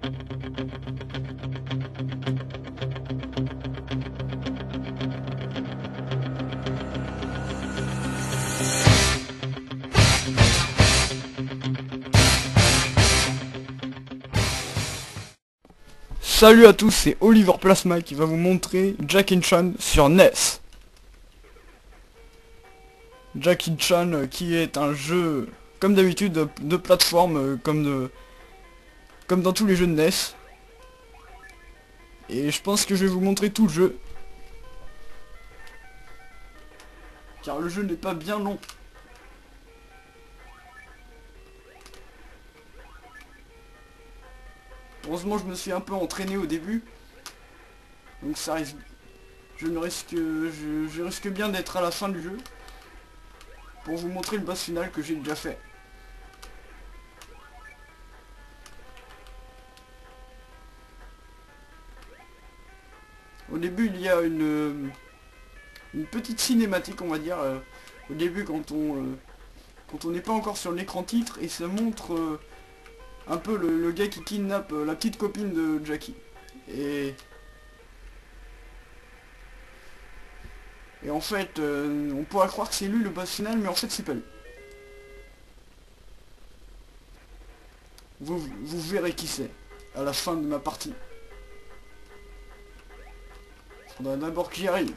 Salut à tous, c'est Oliver Plasma qui va vous montrer Jackie Chan sur NES. Jackie Chan qui est un jeu, comme d'habitude, de plateforme, comme dans tous les jeux de NES. Et je pense que je vais vous montrer tout le jeu. Car le jeu n'est pas bien long. Heureusement je me suis un peu entraîné au début. Donc ça risque... Je risque bien d'être à la fin du jeu. Pour vous montrer le boss final que j'ai déjà fait. Au début il y a une petite cinématique, on va dire. Au début quand on n'est pas encore sur l'écran titre, et ça montre un peu le gars qui kidnappe la petite copine de Jackie. Et en fait, on pourrait croire que c'est lui le boss final, mais en fait c'est pas lui. Vous verrez qui c'est à la fin de ma partie. Faudra d'abord que j'y arrive.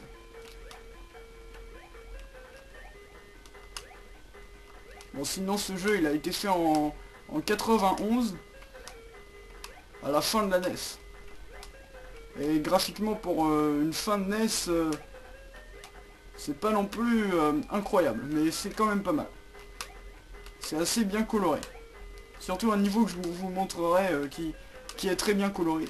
Bon, sinon ce jeu il a été fait en 91, à la fin de la NES. Et graphiquement pour une fin de NES, c'est pas non plus incroyable, mais c'est quand même pas mal. C'est assez bien coloré. Surtout un niveau que je vous montrerai qui est très bien coloré.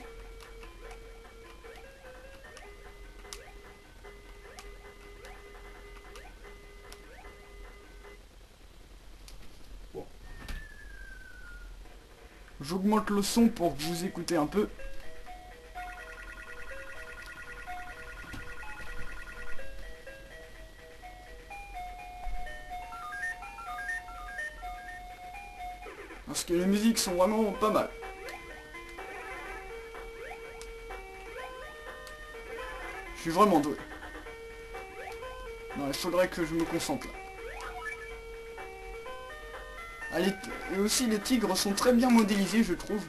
Bon. J'augmente le son pour que vous écoutez un peu. Parce que les musiques sont vraiment pas mal. Je suis vraiment doué. Non, il faudrait que je me concentre là. Allez, et aussi les tigres sont très bien modélisés, je trouve.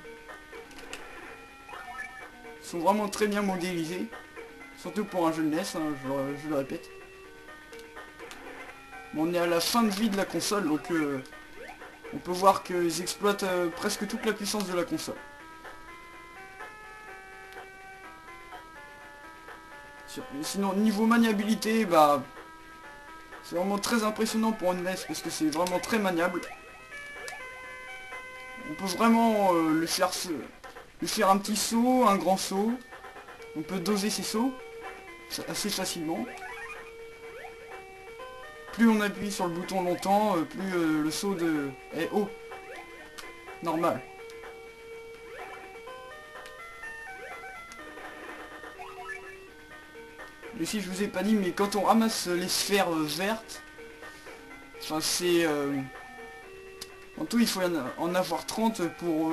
Ils sont vraiment très bien modélisés. Surtout pour un jeu de NES, hein, je le répète. Bon, on est à la fin de vie de la console, donc on peut voir qu'ils exploitent presque toute la puissance de la console. Sinon, niveau maniabilité, bah... c'est vraiment très impressionnant pour une NES, parce que c'est vraiment très maniable. On peut vraiment lui faire un petit saut, un grand saut. On peut doser ses sauts assez facilement. Plus on appuie sur le bouton longtemps, plus le saut est haut. Normal. Et si je vous ai pas dit, mais quand on ramasse les sphères vertes, enfin c'est... en tout il faut en avoir 30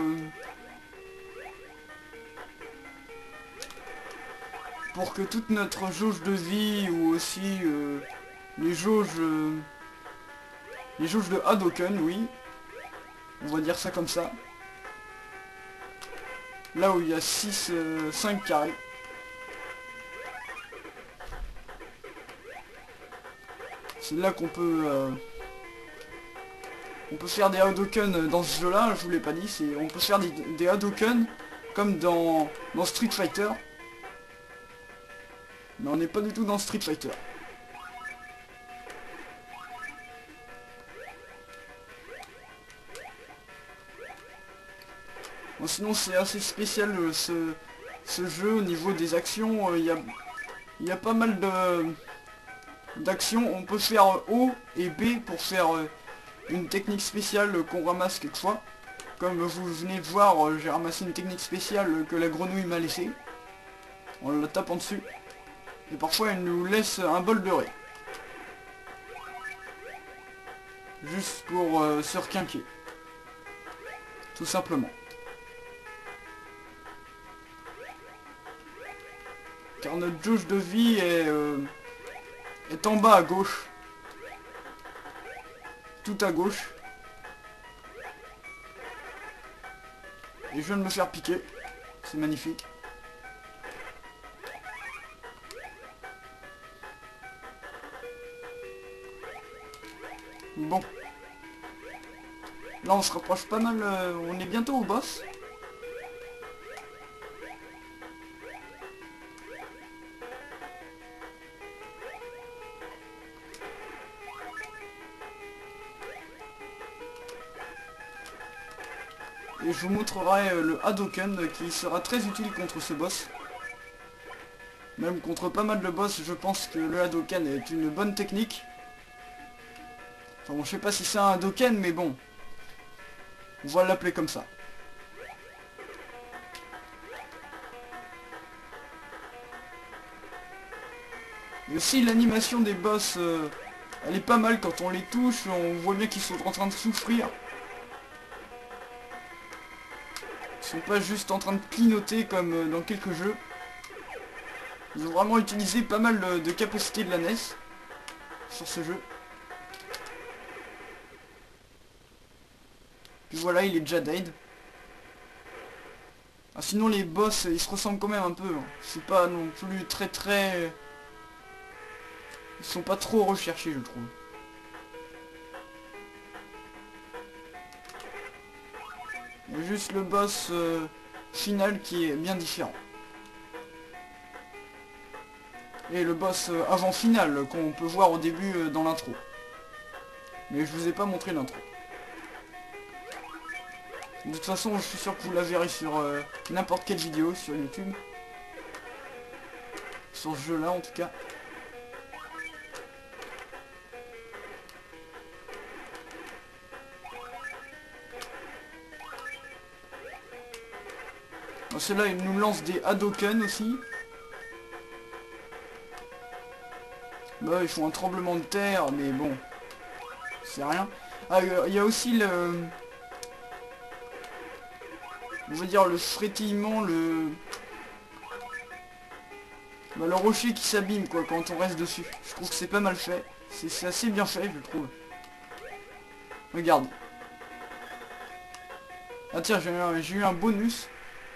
pour que toute notre jauge de vie, ou aussi les jauges de Hadoken, oui, on va dire ça comme ça, là où il y a 5 carrés, c'est là qu'on peut faire des Hadoken dans ce jeu là. Je vous l'ai pas dit, on peut faire des Hadoken comme dans Street Fighter. Mais on n'est pas du tout dans Street Fighter. Bon, sinon c'est assez spécial ce jeu au niveau des actions. Il y a pas mal d'actions. On peut faire O et B pour faire une technique spéciale qu'on ramasse quelquefois. Comme vous venez de voir, j'ai ramassé une technique spéciale que la grenouille m'a laissée. En la tapant dessus. Et parfois elle nous laisse un bol de raie. Juste pour se requinquer. Tout simplement. car notre jauge de vie est en bas à gauche. Tout à gauche. Et je viens de me faire piquer. C'est magnifique. Bon. Là on se rapproche pas mal, on est bientôt au boss. Et je vous montrerai le Hadoken qui sera très utile contre ce boss. Même contre pas mal de boss, je pense que le Hadoken est une bonne technique. Enfin bon, je sais pas si c'est un Hadoken, mais bon. On va l'appeler comme ça. Et aussi l'animation des boss, elle est pas mal quand on les touche, on voit bien qu'ils sont en train de souffrir. Ils sont pas juste en train de clignoter comme dans quelques jeux. Ils ont vraiment utilisé pas mal de capacités de la NES sur ce jeu. Puis voilà, il est déjà dead. Ah, sinon les boss, ils se ressemblent quand même un peu. Hein. C'est pas non plus très... Ils sont pas trop recherchés, je trouve. Il y a juste le boss final qui est bien différent. Et le boss avant final qu'on peut voir au début dans l'intro. Mais je vous ai pas montré l'intro. De toute façon, je suis sûr que vous la verrez sur n'importe quelle vidéo sur YouTube. Sur ce jeu-là, en tout cas. Celui-là, il nous lance des Hadoken aussi. Bah, ils font un tremblement de terre, mais bon. C'est rien. Ah, il y a aussi le... On va dire le frétillement, bah, le rocher qui s'abîme, quoi, quand on reste dessus. Je trouve que c'est pas mal fait. C'est assez bien fait, je trouve. Regarde. Ah tiens, j'ai eu un bonus.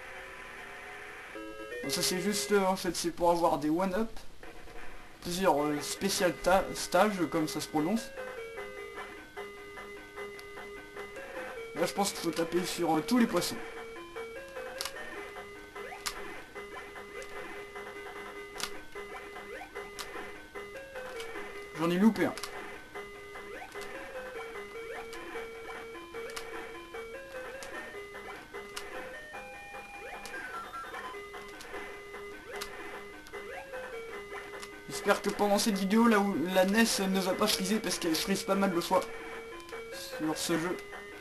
Bon, ça c'est juste, en fait, c'est pour avoir des one-up. Plusieurs spécial stages, comme ça se prononce. Là, je pense qu'il faut taper sur tous les poissons. J'en ai loupé un. J'espère que pendant cette vidéo, là où la NES ne va pas friser, parce qu'elle frise pas mal de fois sur ce jeu.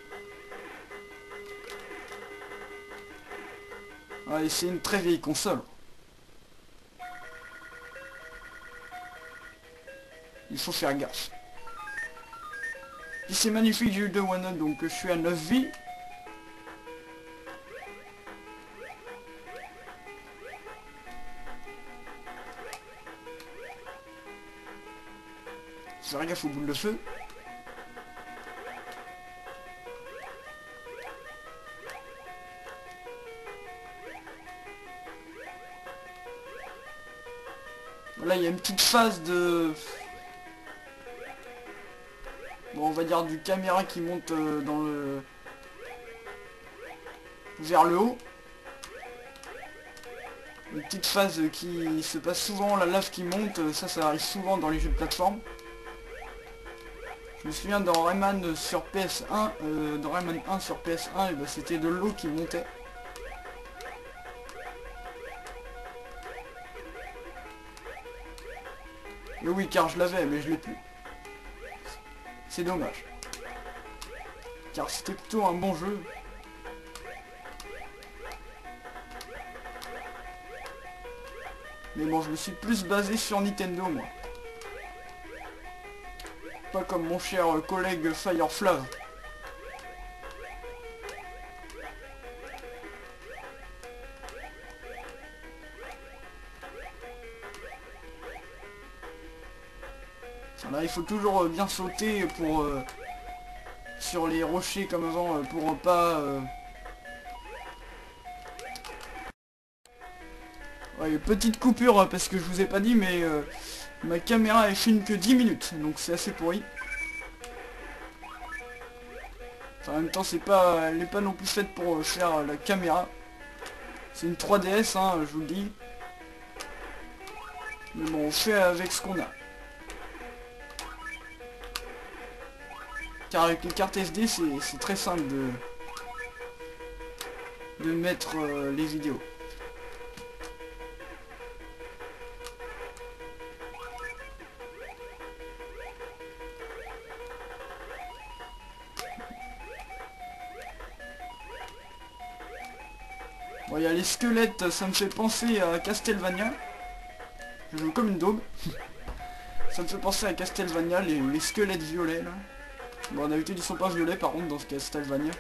Ouais, c'est une très vieille console. Il faut faire gaffe. Puis c'est magnifique, j'ai eu 2 one-up, donc je suis à 9 vies. Faire gaffe aux boules de feu. Là, il y a une petite phase de... Bon, on va dire du caméra qui monte dans le... vers le haut. Une petite phase qui se passe souvent, la lave qui monte, ça arrive souvent dans les jeux de plateforme. Je me souviens dans Rayman sur PS1, dans Rayman 1 sur PS1, et ben, c'était de l'eau qui montait. Et oui, car je l'avais, mais je l'ai plus. C'est dommage. Car c'était plutôt un bon jeu. Mais bon, je me suis plus basé sur Nintendo, moi. Pas comme mon cher collègue Fireflav. Voilà, il faut toujours bien sauter pour sur les rochers comme avant pour pas... Ouais, petite coupure parce que je vous ai pas dit mais ma caméra elle filme que 10 minutes donc c'est assez pourri. Enfin, en même temps elle n'est pas non plus faite pour faire la caméra. C'est une 3DS hein, je vous le dis. Mais bon on fait avec ce qu'on a. Car avec les cartes SD c'est très simple de mettre les vidéos. Bon, il y a les squelettes, ça me fait penser à Castlevania. Je joue comme une daube. Ça me fait penser à Castlevania, les squelettes violets là. Bon d'habitude ils sont pas violets par contre dans ce Castlevania.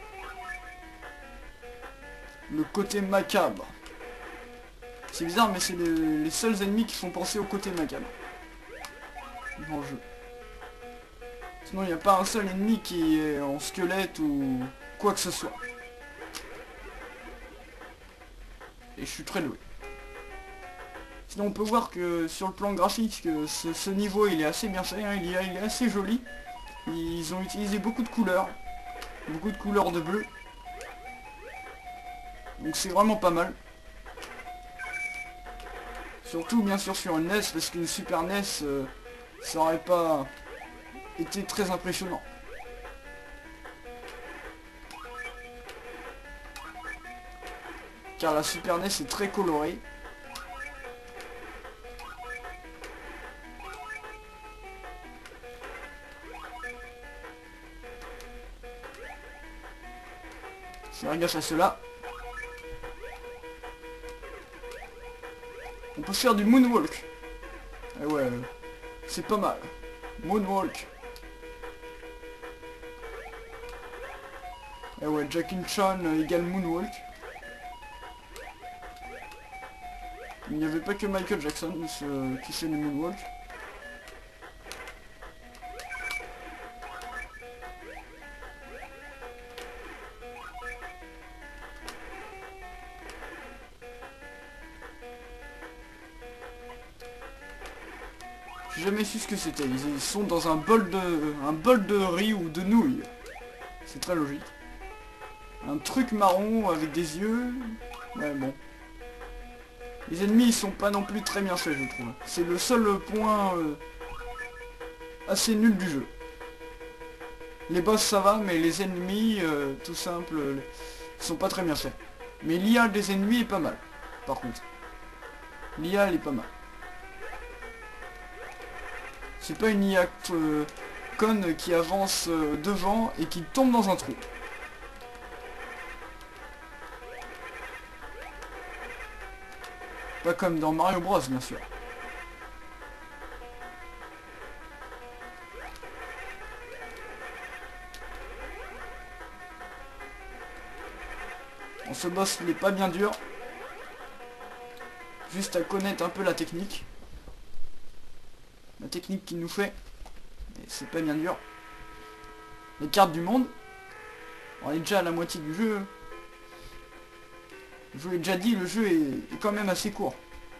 Le côté macabre. C'est bizarre mais c'est les seuls ennemis qui font penser au côté macabre dans le jeu. Sinon il n'y a pas un seul ennemi qui est en squelette ou quoi que ce soit. Et je suis très doué. Sinon on peut voir que sur le plan graphique que ce niveau il est assez bien fait, hein, il est assez joli. Ils ont utilisé beaucoup de couleurs de bleu. Donc c'est vraiment pas mal. Surtout bien sûr sur une NES parce qu'une Super NES ça aurait pas été très impressionnant. Car la Super NES est très colorée. Faire gaffe à cela. On peut faire du moonwalk. Et ouais, c'est pas mal. Moonwalk. Et ouais, Jackie Chan égale moonwalk. Il n'y avait pas que Michael Jackson qui fait le moonwalk. J'ai jamais su ce que c'était. Ils sont dans un bol de riz ou de nouilles. C'est très logique. Un truc marron avec des yeux. Ouais bon. Les ennemis ils sont pas non plus très bien faits je trouve. C'est le seul point assez nul du jeu. Les boss ça va mais les ennemis tout simple sont pas très bien faits. Mais l'IA des ennemis est pas mal. Par contre. L'IA elle est pas mal. C'est pas une IA conne qui avance devant et qui tombe dans un trou. Pas comme dans Mario Bros bien sûr. Bon, ce boss il est pas bien dur. Juste à connaître un peu la technique. La technique qu'il nous fait. Mais c'est pas bien dur. Les cartes du monde. On est déjà à la moitié du jeu. Je vous l'ai déjà dit, le jeu est quand même assez court.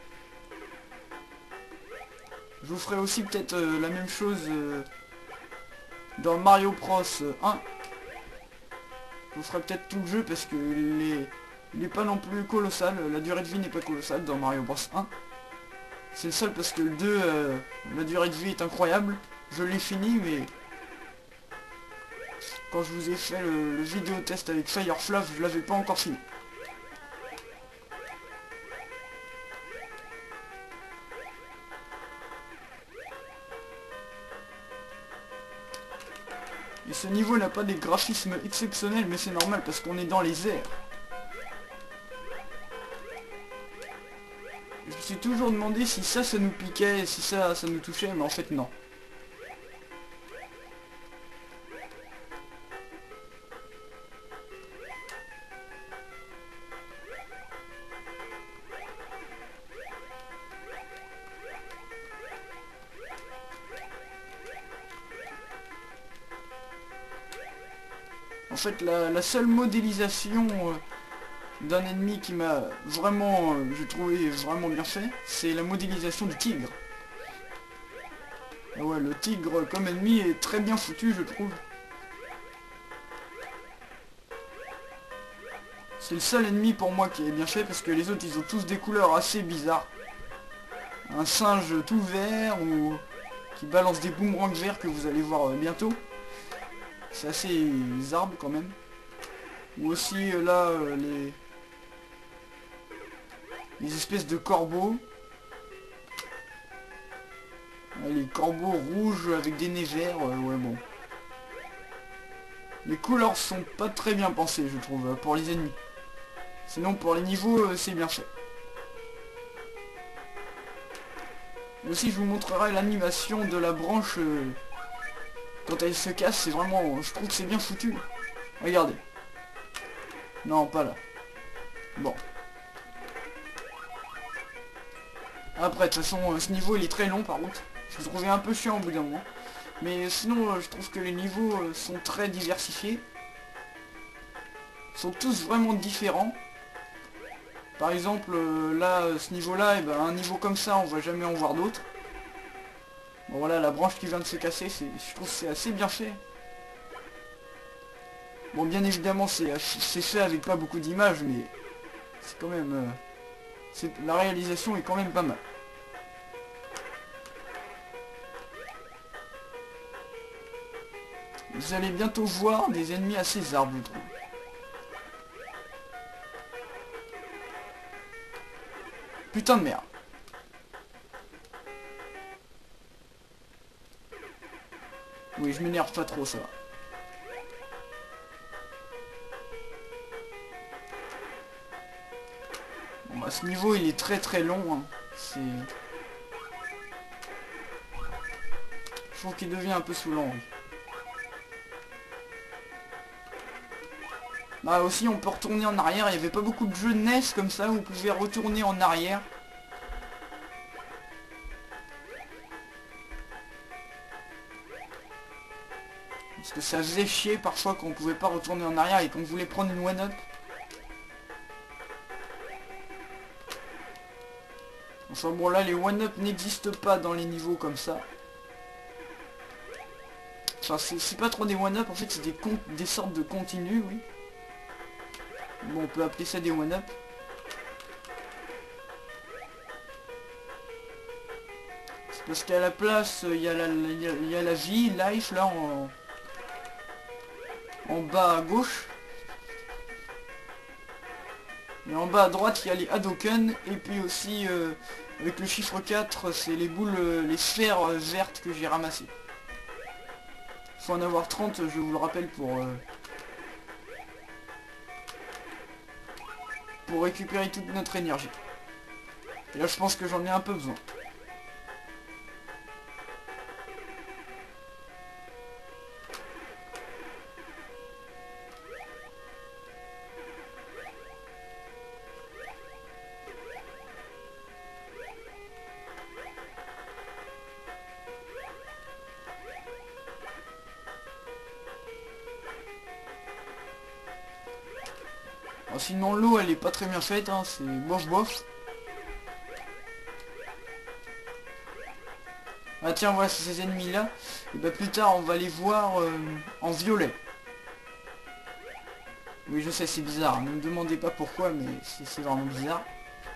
Je vous ferai aussi peut-être la même chose dans Mario Bros 1. Je vous ferai peut-être tout le jeu parce que il est pas non plus colossal. La durée de vie n'est pas colossale dans Mario Bros 1. C'est le seul parce que le 2, la durée de vie est incroyable. Je l'ai fini mais... Quand je vous ai fait le vidéo test avec Firefluff, je l'avais pas encore fini. Et ce niveau n'a pas des graphismes exceptionnels, mais c'est normal parce qu'on est dans les airs. Je me suis toujours demandé si ça nous piquait, si ça nous touchait, mais en fait non. En fait, la seule modélisation d'un ennemi qui m'a vraiment, j'ai trouvé vraiment bien fait, c'est la modélisation du tigre. Et ouais, le tigre comme ennemi est très bien foutu, je trouve. C'est le seul ennemi pour moi qui est bien fait, parce que les autres, ils ont tous des couleurs assez bizarres. Un singe tout vert, ou qui balance des boomerangs verts que vous allez voir bientôt. C'est assez zarbe quand même. Ou aussi là, les espèces de corbeaux. Les corbeaux rouges avec des nez verts, ouais bon. Les couleurs sont pas très bien pensées, je trouve, pour les ennemis. Sinon pour les niveaux, c'est bien fait. Aussi je vous montrerai l'animation de la branche quand elle se casse, c'est vraiment, je trouve que c'est bien foutu. Regardez. Non, pas là. Bon. Après, de toute façon, ce niveau il est très long par contre. Je le trouvais un peu chiant au bout d'un moment. Mais sinon, je trouve que les niveaux sont très diversifiés. Ils sont tous vraiment différents. Par exemple, là, ce niveau-là, un niveau comme ça, on va jamais en voir d'autres. Bon voilà, la branche qui vient de se casser, je trouve que c'est assez bien fait. Bon, bien évidemment, c'est fait avec pas beaucoup d'images, mais c'est quand même... la réalisation est quand même pas mal. Vous allez bientôt voir des ennemis assez arbres, je trouve. Putain de merde. Oui, je m'énerve pas trop, ça va. Bon, bah, ce niveau, il est très long. Hein. C'est... Je trouve qu'il devient un peu saoulant. Oui. Bah aussi on peut retourner en arrière, il n'y avait pas beaucoup de jeux de NES comme ça où vous pouvez retourner en arrière. Parce que ça faisait chier parfois qu'on pouvait pas retourner en arrière et qu'on voulait prendre une one-up. Enfin bon là les one-up n'existent pas dans les niveaux comme ça. Enfin c'est pas trop des one-up, en fait c'est des sortes de continus, oui. Bon, on peut appeler ça des one-up. C'est parce qu'à la place, il y a la vie, life, là, en bas à gauche. Et en bas à droite, il y a les Hadoken. Et puis aussi, avec le chiffre 4, c'est les boules, les sphères vertes que j'ai ramassées. Il faut en avoir 30, je vous le rappelle, pour récupérer toute notre énergie. Et là je pense que j'en ai un peu besoin. Alors, sinon l'eau elle est pas très bien faite, hein, c'est bof bof. Ah tiens voilà, ces ennemis là, et bah plus tard on va les voir en violet. Oui je sais c'est bizarre, ne me demandez pas pourquoi mais c'est vraiment bizarre.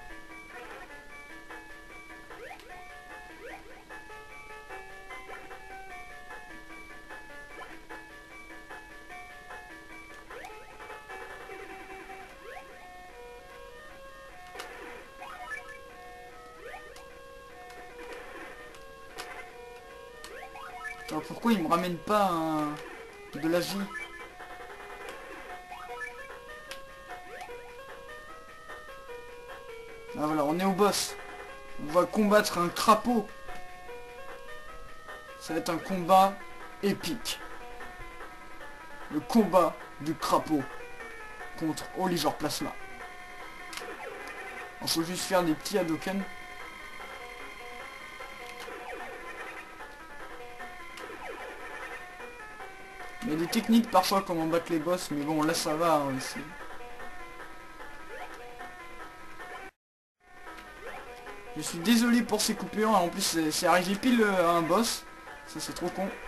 Alors pourquoi il me ramène pas de la vie? Ah voilà, on est au boss. On va combattre un crapaud. Ça va être un combat épique. Le combat du crapaud contre Oliver Plasma. Il faut juste faire des petits Hadoken. Il y a des techniques parfois comment battre les boss, mais bon là ça va hein, Je suis désolé pour ces coupures, en plus c'est arrivé pile à un boss. Ça c'est trop con.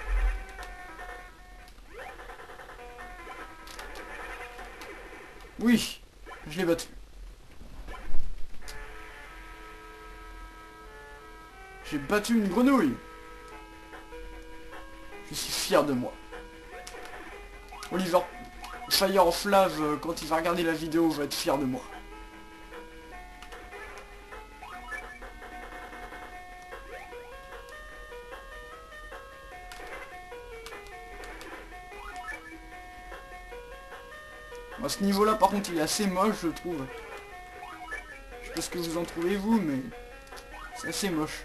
Oui, je l'ai battu. J'ai battu une grenouille. Je suis fier de moi. Oliver Fire of Love, quand il va regarder la vidéo, va être fier de moi. À ce niveau-là, par contre, il est assez moche, je trouve. Je sais pas ce que vous en trouvez, vous, mais c'est assez moche.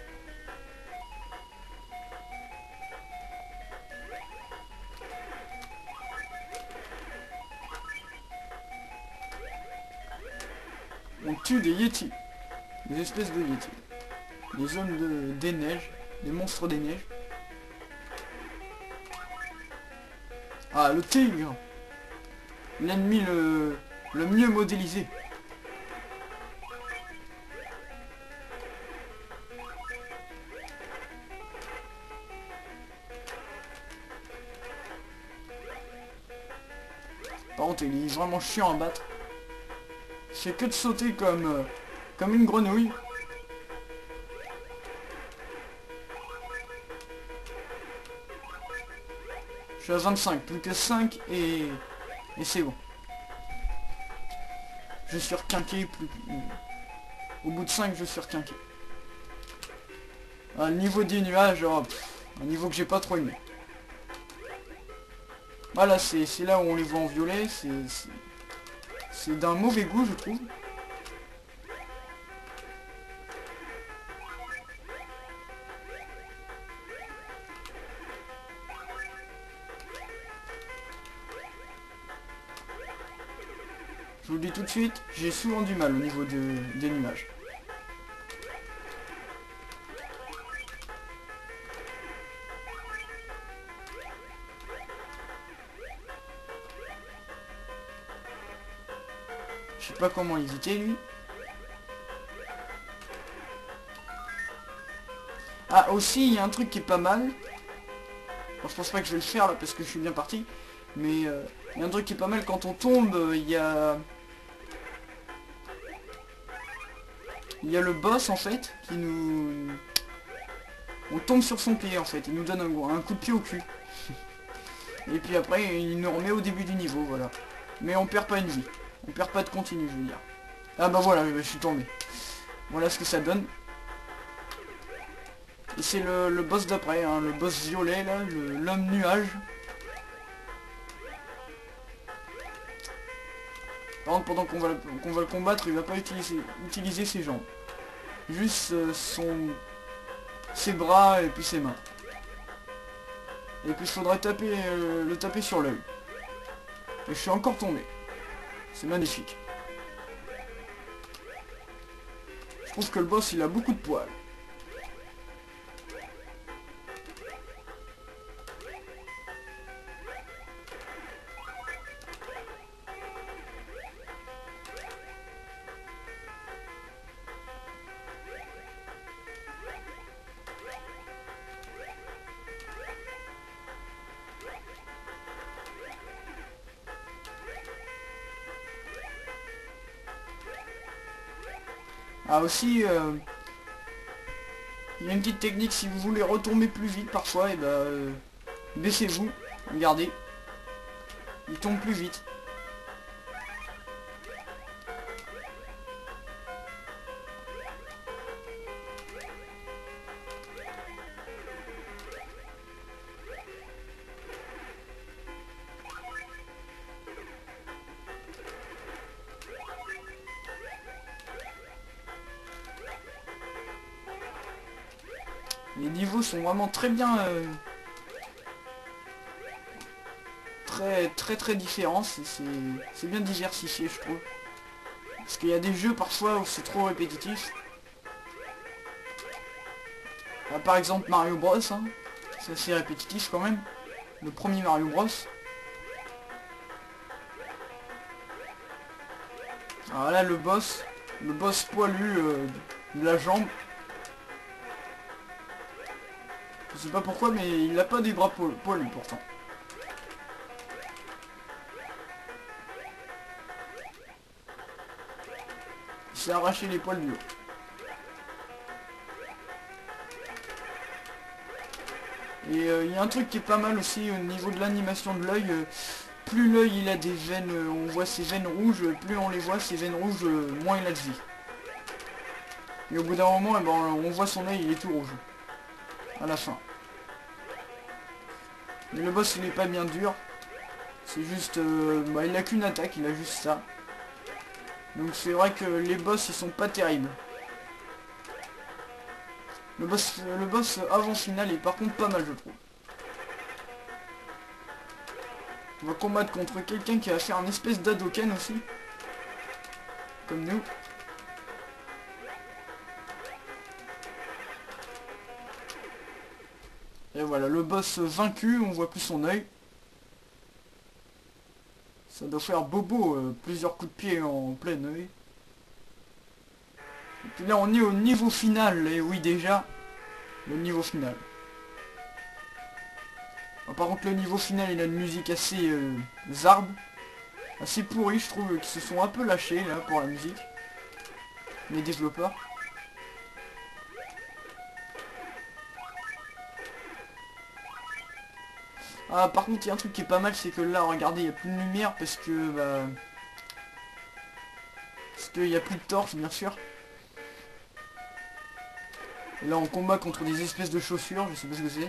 On tue des Yétis. Des espèces de Yétis. Des hommes des neiges. Des monstres des neiges. Ah, le tigre. L'ennemi le mieux modélisé. Par contre, il est vraiment chiant à battre. Il fait que de sauter comme une grenouille. Je suis à 25, plus que 5 et c'est bon. Je suis requinqué, au bout de 5 je suis requinqué. Ah, le niveau des nuages, oh, un niveau que j'ai pas trop aimé. Voilà, c'est là où on les voit en violet, c'est d'un mauvais goût je trouve. Je vous le dis tout de suite, j'ai souvent du mal au niveau des nuages. Je sais pas comment éviter lui. Ah aussi il y a un truc qui est pas mal. Bon, je pense pas que je vais le faire là parce que je suis bien parti. Mais il y a un truc qui est pas mal quand on tombe, il y a le boss en fait qui nous... On tombe sur son pied en fait, il nous donne un coup de pied au cul. Et puis après il nous remet au début du niveau, voilà. Mais on perd pas une vie. On perd pas de continu, je veux dire. Ah bah voilà, je suis tombé. Voilà ce que ça donne. Et c'est le boss d'après, hein, le boss violet là, l'homme nuage. Par contre, pendant qu'on va le combattre, il va pas utiliser ses jambes. Juste ses bras et puis ses mains. Et puis il faudrait le taper sur l'œil. Et je suis encore tombé. C'est magnifique. Je trouve que le boss il a beaucoup de poils. Ah aussi, il y a une petite technique si vous voulez retomber plus vite parfois, et baissez-vous, regardez, il tombe plus vite. Les niveaux sont vraiment très bien... très différents, c'est bien diversifié je trouve. Parce qu'il y a des jeux parfois où c'est trop répétitif. Ah, par exemple Mario Bros, hein. C'est assez répétitif quand même. Le premier Mario Bros. Alors là le boss poilu de la jambe. Je sais pas pourquoi mais il a pas des bras poilus pourtant. Il s'est arraché les poils du haut. Et il y a un truc qui est pas mal aussi au niveau de l'animation de l'œil. Plus l'œil il a des veines, on voit ses veines rouges, plus on les voit ces veines rouges, moins il a de vie. Et au bout d'un moment, eh ben, on voit son œil, il est tout rouge. À la fin. Mais le boss il est pas bien dur. C'est juste, bah, il a qu'une attaque, il a juste ça. Donc c'est vrai que les boss ils sont pas terribles. Le boss avant final est par contre pas mal je trouve. On va combattre contre quelqu'un qui va faire un espèce d'Hadoken aussi. Comme nous. Et voilà, le boss vaincu, on voit plus son œil. Ça doit faire bobo, plusieurs coups de pied en plein œil. Et puis là on est au niveau final, et oui déjà, le niveau final. Par contre le niveau final il a une musique assez zarbe, assez pourrie je trouve, qui se sont un peu lâchés là pour la musique, les développeurs. Ah par contre il y a un truc qui est pas mal, c'est que là regardez il n'y a plus de lumière parce que bah... parce qu'il n'y a plus de torche bien sûr. Et là on combat contre des espèces de chaussures, je sais pas ce que c'est.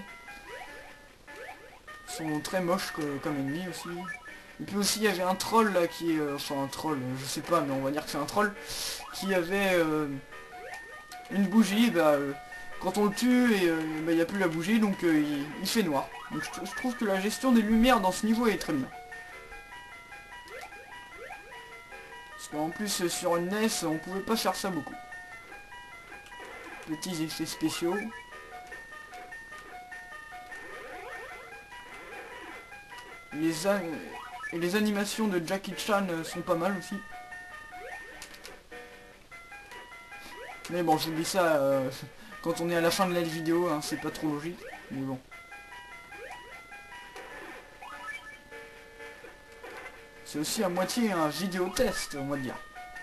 Ils sont très moches comme ennemis aussi. Et puis aussi il y avait un troll là qui est... enfin un troll, je sais pas mais on va dire que c'est un troll. Qui avait une bougie, bah quand on le tue et bah, il n'y a plus la bougie donc il fait noir. Donc je trouve que la gestion des lumières dans ce niveau est très bien. Parce qu'en plus sur une NES on pouvait pas faire ça beaucoup. Petits effets spéciaux. Et les animations de Jackie Chan sont pas mal aussi. Mais bon, je vous dis ça quand on est à la fin de la vidéo, hein, c'est pas trop logique. Mais bon. C'est aussi à moitié un vidéo test, on va dire.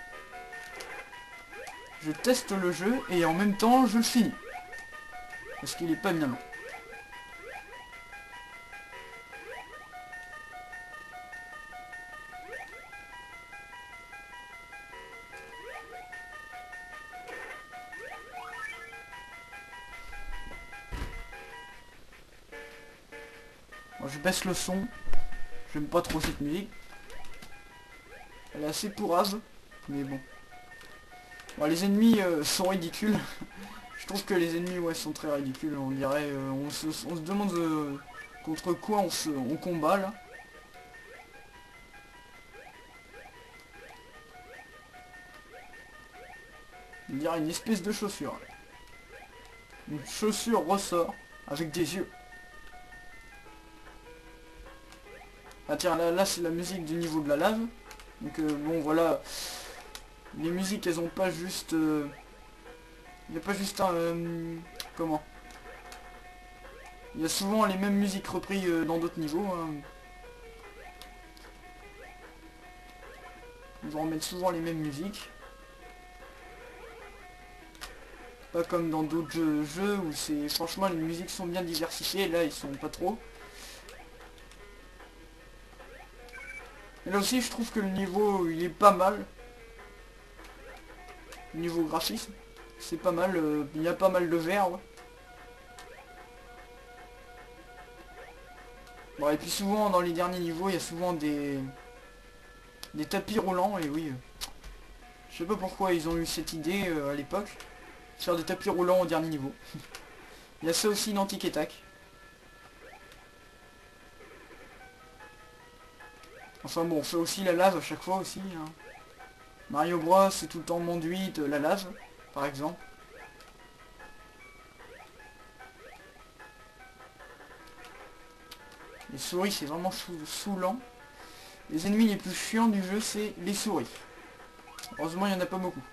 Je teste le jeu et en même temps je le finis. Parce qu'il est pas bien long. Bon, je baisse le son. J'aime pas trop cette musique. Elle est assez pourrave. Mais bon. Bon, les ennemis sont ridicules. Je trouve que les ennemis ouais, sont très ridicules. On dirait... on se demande contre quoi on combat là. On dirait une espèce de chaussure. Une chaussure ressort avec des yeux. Ah tiens, là c'est la musique du niveau de la lave. Donc bon voilà. Les musiques elles ont pas juste... il n'y a pas juste un... comment? Il y a souvent les mêmes musiques reprises dans d'autres niveaux. Hein. Ils vont remettre souvent les mêmes musiques. Pas comme dans d'autres jeux où c'est... franchement les musiques sont bien diversifiées. Là ils sont pas trop. Et là aussi je trouve que le niveau il est pas mal. Le niveau graphisme. C'est pas mal. Il y a pas mal de verre. Ouais. Bon et puis souvent dans les derniers niveaux il y a souvent des tapis roulants et oui. Je sais pas pourquoi ils ont eu cette idée à l'époque. Faire des tapis roulants au dernier niveau. Il y a ça aussi dans Tic et Tac. Enfin bon, on fait aussi la lave à chaque fois aussi. Hein. Mario Bros c'est tout le temps m'enduit de la lave, par exemple. Les souris c'est vraiment saoulant. Les ennemis les plus chiants du jeu c'est les souris. Heureusement, il n'y en a pas beaucoup.